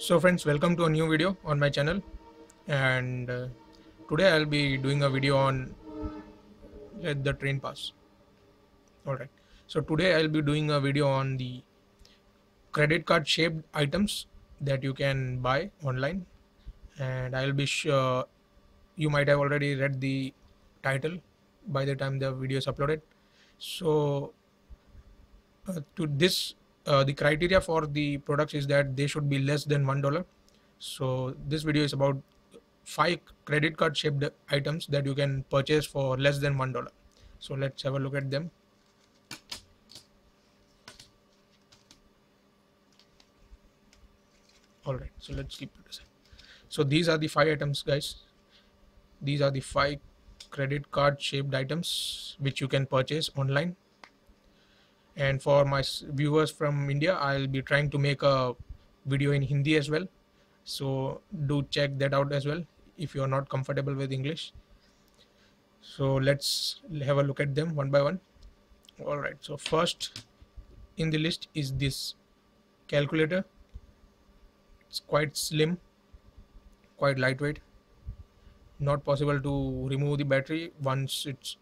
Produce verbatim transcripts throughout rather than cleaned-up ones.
So friends, welcome to a new video on my channel, and uh, today I'll be doing a video on let the train pass. Alright, so today I'll be doing a video on the credit card shaped items that you can buy online, and I'll be sure you might have already read the title by the time the video is uploaded. So uh, to this uh, the criteria for the products is that they should be less than one dollar. So this video is about five credit card shaped items that you can purchase for less than one dollar. So let's have a look at them. All right, so let's keep it aside. So these are the five items, guys. These are the five credit card shaped items which you can purchase online. And for my viewers from India, I'll be trying to make a video in Hindi as well, so do check that out as well if you're not comfortable with English. So let's have a look at them one by one. All right, so first in the list is this calculator. It's quite slim, quite lightweight, not possible to remove the battery once it's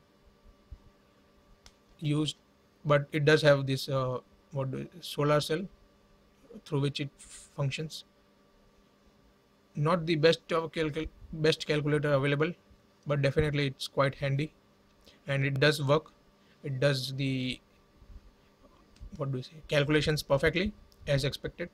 used, but it does have this uh, what do, solar cell through which it functions. Not the best of calcul best calculator available, but definitely it's quite handy, and it does work. It does the what do you say calculations perfectly as expected.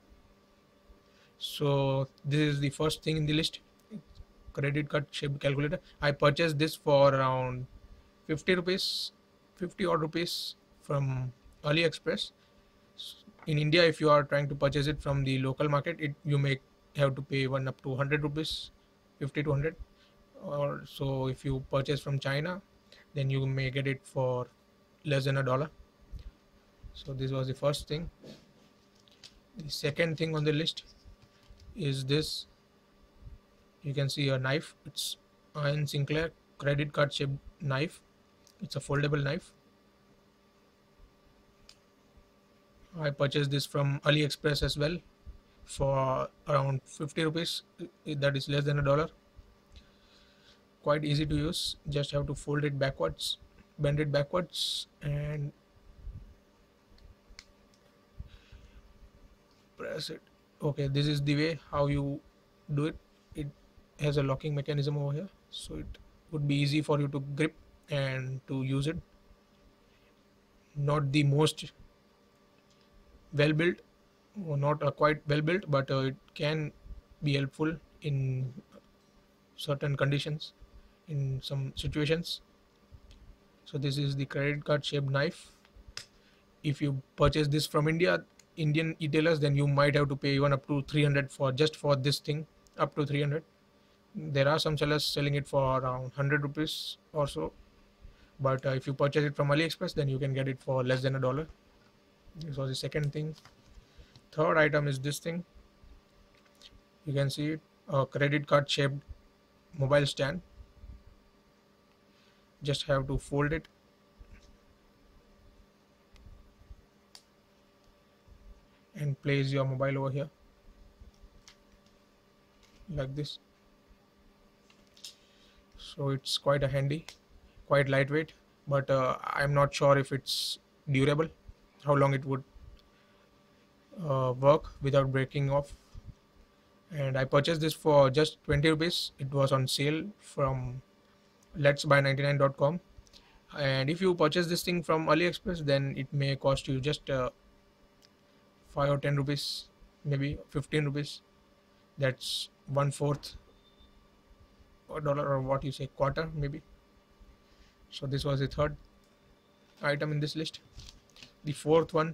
So this is the first thing in the list, credit card shaped calculator. I purchased this for around fifty rupees, fifty odd rupees from AliExpress. In India, if you are trying to purchase it from the local market, it you may have to pay one up to one hundred rupees, fifty to one hundred. Or so if you purchase from China, then you may get it for less than a dollar. So this was the first thing. The second thing on the list is this. You can see a knife. It's Iron Sinclair credit card shaped knife. It's a foldable knife. I purchased this from AliExpress as well for around fifty rupees. That is less than a dollar. Quite easy to use. Just have to fold it backwards, bend it backwards, and press it. Okay, this is the way how you do it. It has a locking mechanism over here, so it would be easy for you to grip and to use it. Not the most well built, or not uh, quite well built, but uh, it can be helpful in certain conditions, in some situations. So this is the credit card shaped knife. If you purchase this from India, Indian retailers, then you might have to pay even up to three hundred for just for this thing, up to three hundred. There are some sellers selling it for around one hundred rupees or so, but uh, if you purchase it from AliExpress, then you can get it for less than a dollar. This was the second thing. Third item is this thing. You can see it, a credit card shaped mobile stand. Just have to fold it and place your mobile over here like this. So it's quite a handy, quite lightweight, but uh, I'm not sure if it's durable, how long it would uh, work without breaking off. And I purchased this for just twenty rupees. It was on sale from let's buy ninety-nine dot com, and if you purchase this thing from AliExpress, then it may cost you just uh, five or ten rupees, maybe fifteen rupees. That's one fourth a dollar, or what you say, quarter maybe. So this was the third item in this list. The fourth one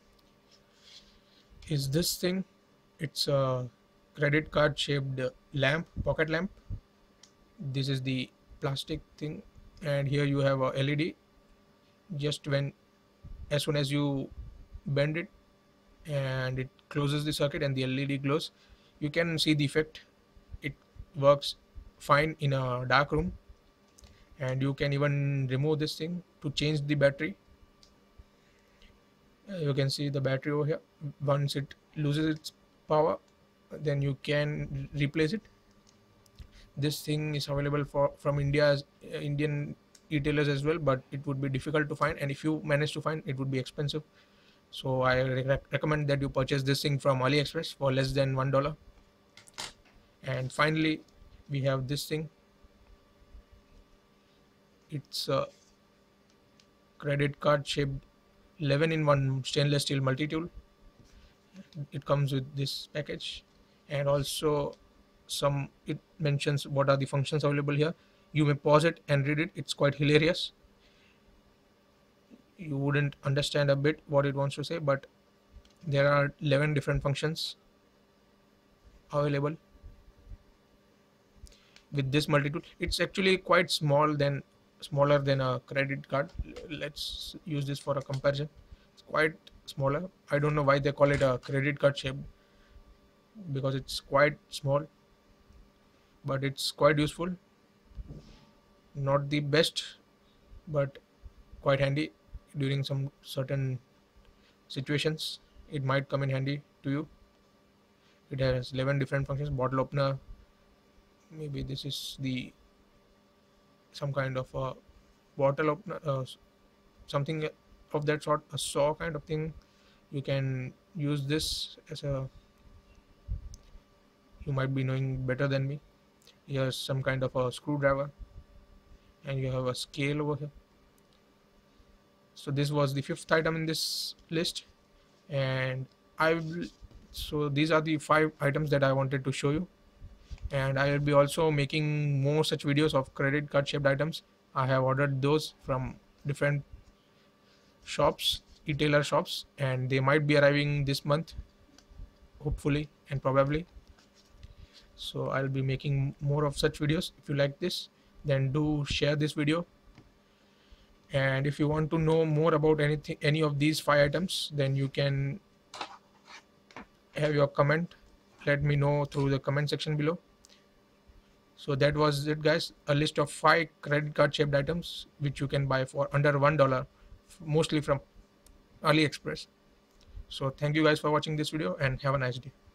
is this thing. It's a credit card shaped lamp, pocket lamp. This is the plastic thing, and here you have a L E D. Just when as soon as you bend it, and it closes the circuit and the L E D glows, you can see the effect. It works fine in a dark room, and you can even remove this thing to change the battery. Uh, you can see the battery over here. Once it loses its power, then you can replace it. This thing is available for from India's uh, Indian retailers as well, but it would be difficult to find, and if you manage to find, it would be expensive. So I re- recommend that you purchase this thing from AliExpress for less than one dollar. And finally, we have this thing. It's a credit card shaped eleven in one stainless steel multi-tool. It comes with this package, and also some it mentions what are the functions available here. You may pause it and read it. It's quite hilarious. You wouldn't understand a bit what it wants to say, but there are eleven different functions available with this multi-tool. It's actually quite small than smaller than a credit card. Let's use this for a comparison. It's quite smaller. I don't know why they call it a credit card shape, because it's quite small, but it's quite useful. Not the best, but quite handy during some certain situations. It might come in handy to you. It has eleven different functions. Bottle opener, maybe this is the some kind of a bottle opener, uh, something of that sort, a saw kind of thing. You can use this as a, you might be knowing better than me. Here's some kind of a screwdriver, and you have a scale over here. So this was the fifth item in this list, and I will, so these are the five items that I wanted to show you, and I will be also making more such videos of credit card shaped items. I have ordered those from different shops, retailer shops, and they might be arriving this month, hopefully and probably. So I'll be making more of such videos. If you like this, then do share this video, and if you want to know more about anything, any of these five items, then you can have your comment. Let me know through the comment section below. So that was it, guys. A list of five credit card shaped items which you can buy for under one dollar, mostly from AliExpress. So thank you guys for watching this video, and have a nice day.